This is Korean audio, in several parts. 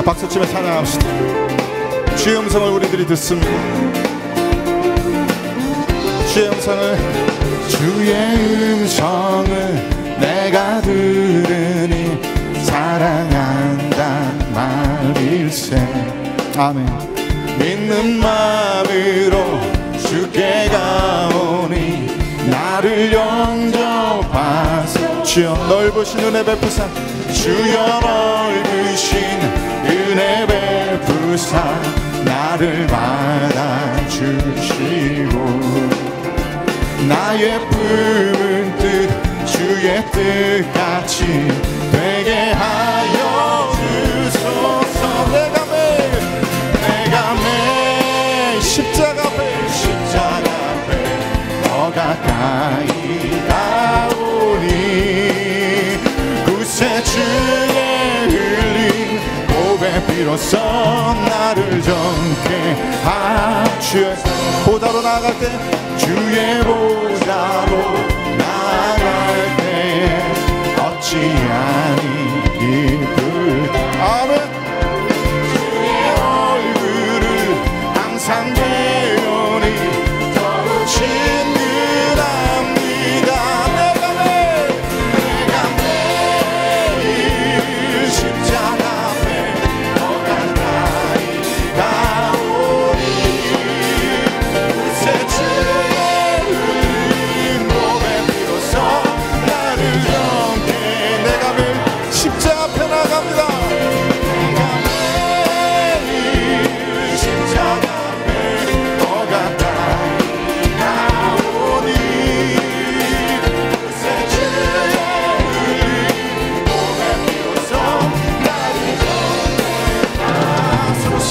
박수치며 찬양합시다. 주의 음성을 우리들이 듣습니다. 주의 음성을 내가 들으니 사랑한단 말일세. 아멘. 믿는 마음으로 주께 가오니 나를 영접하사. 주여 넓으신 은혜 베푸사. 주여 넓으신 은혜 베푸사 나를 받아주시고 나의 품은 뜻 주의 뜻같이 되게 하여 주소서. 내가 매 십자가 앞에 더 가까이 가오니 구세 주의 흘린 보배 비로소 나를 정케 하시어. 보좌로 나아갈 때 주의 보좌로 나아갈 때 어찌하니 기쁠. 아멘. 주의 얼굴을 항상 배우니 더욱 친근합니다. 내가 매일 십자가 앞에 더 가까이 가오니 구세 주의 흘린 보배 비로소 나를 정케. 내가 매일 십자가 앞에 나갑니다. 내가 매일 십자가 앞에 더 가까이 가오니 구세 주의 흘린 보배 비로소 나를 정케 하소서.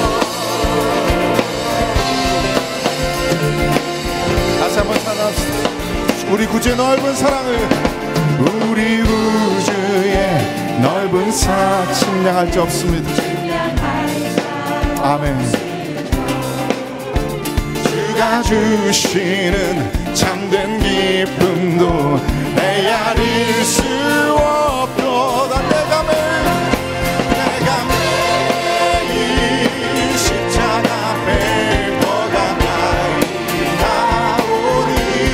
다시 한번 찬양합시다. 우리 구주의 넓은 사랑을, 우리 구주의 넓은 사랑 측량할 수 없습니다. 아멘. 주가 주시는 참된 기쁨도 헤아릴 수 없도다. 내가 매일 십자가 앞에 더 가까이 가오니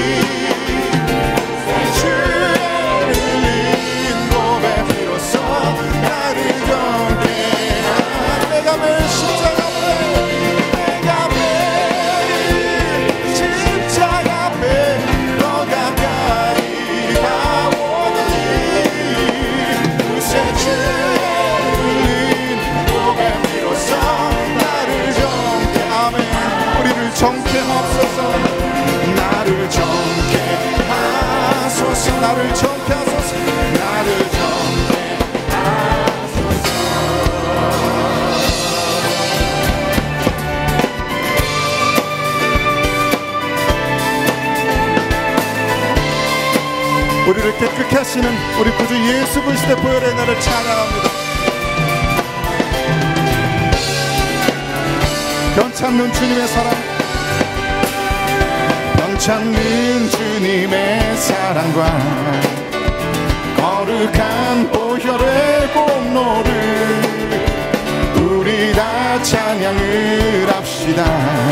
주의 흘린 보배 비로소 나를 정케. 내가 매일 십자가 앞에 더 가까이 가오니 구세 주의 흘린 보배 비로소 나를 정케. 아멘. 우리를 정케하소서. 나를 정케하소서. 나를 정케하소서. 나를 정케하소서. 우리를 깨끗게 하시는 우리 구주 예수 그리스도의 보혈의 날을 찬양합니다. 변찮는 주님의 사랑, 변찮는 주님의 사랑과 거룩한 보혈의 공로를 우리 다 찬양을 합시다.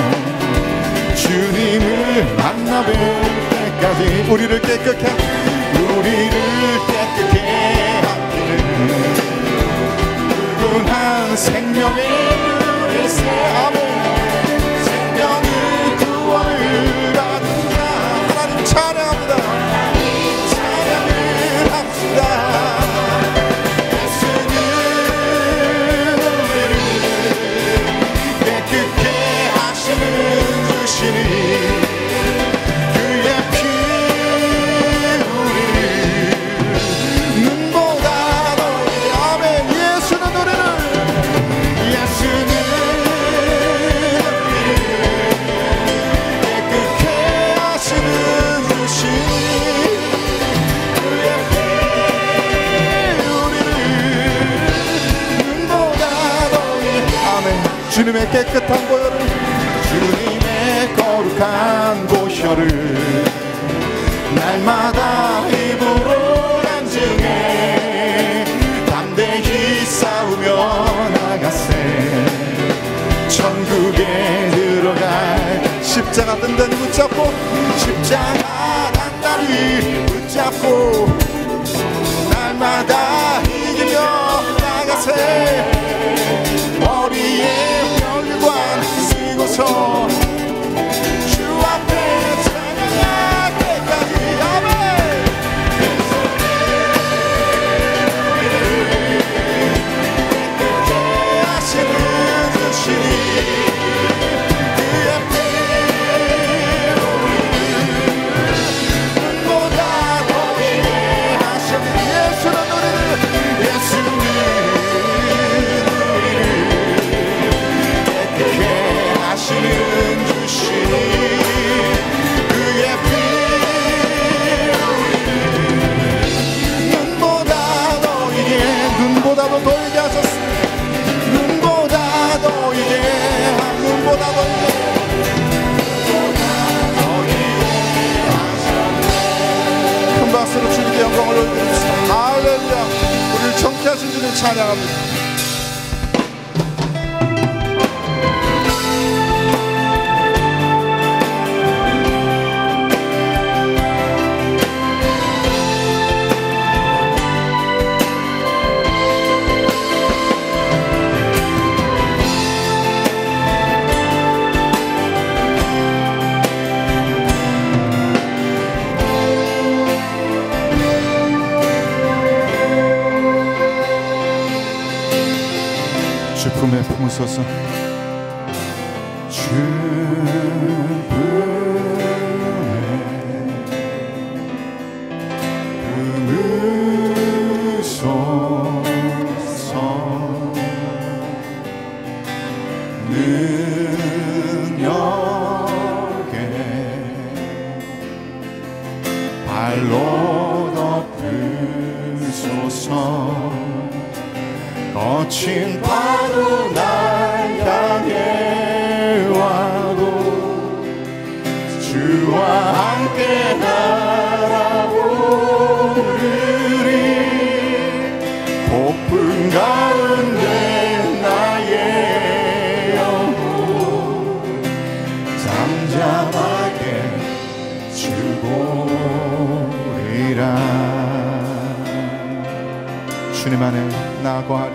주님을 만나 뵐 때까지 우리를 깨끗게 하기를 붉은한 생명의 그리스도. 아멘. 생명의 구원을 받는다. 하나님 찬양합니다. 찬양을 합시다. 예수는 우리를 깨끗게 하시는 주시니 그의 피 우리를 눈보다 더욱. 아멘. 예수는 우리를 깨끗게 하시는 주시니 그의 피 우리를 눈보다 더욱. 아멘. 주님의 깨끗한 보혈을, 주님의 거룩한 보혈을 날마다 입으로 간증해 담대히 싸우며 나가 십자가 단단히 붙잡고 십자가 단단히 붙잡고 날마다 이기며 나가세 머리에 혈관 쓰고서 주 앞에 찬양할 때까지 아멘 하시는 주시니 그의 눈보다 더하게 하셨니 예수는 우리를 예수는 깨끗게 하시는 주시니 그의 피 눈보다 더 이게 하셨습니다. 눈보다 더 이게 큰 박수로 주님께 영광을 올려드립시다. 할렐루야. 우리를 정케 하신 주님 찬양합니다. 주 품에 품으소서 주 품에 품으소서 능력에 발로 덮으소서 거친 파도 날 향해 와도 주와 함께 날아오르리 폭풍 가운데 나의 영혼 잠잠하게 주보리라 주님 안에 나아가리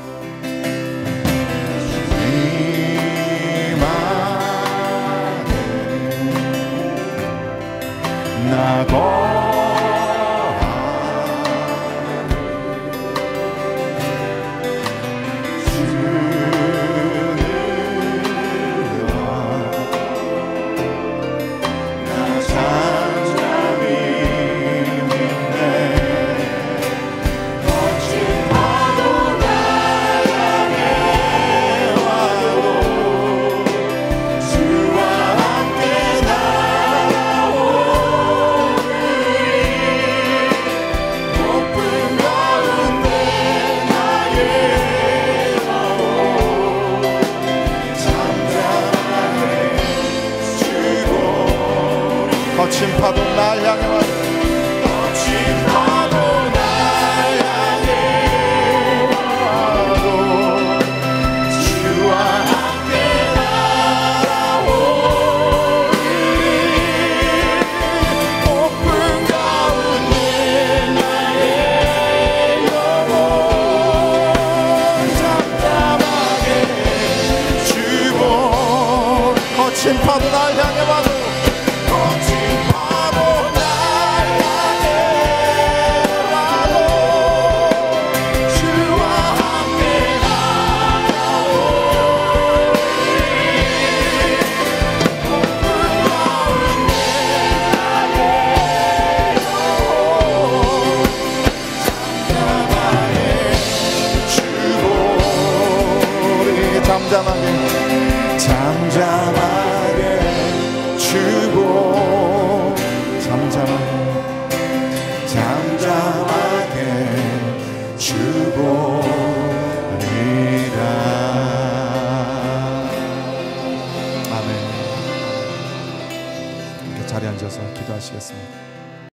거친 파도 날 향해 와도 거친 파도 날 향해 와도 주와 함께 날아오리니 폭풍 가운데 나의 영혼 잠잠하게 주보 거친 파도 날 향해 와도 잠잠하게 주고 잠잠하게 주보리라. 아멘. 이렇게 자리에 앉아서 기도하시겠습니다.